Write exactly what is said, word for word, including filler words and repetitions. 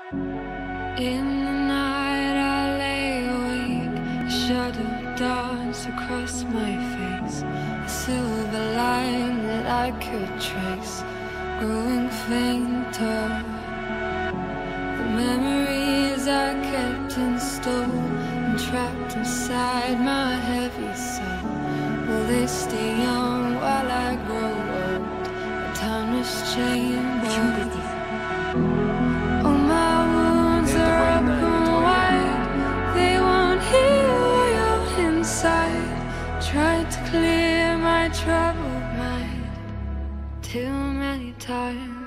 In the night I lay awake, a shadow dance across my face, a silver line that I could trace, growing fainter. The memories I kept in store and trapped inside my heavy soul, will they stay young while I grow old? A timeless chamber. Oh, my wounds are open wide, they won't heal while you're inside. Tried to clear my troubled mind too many times.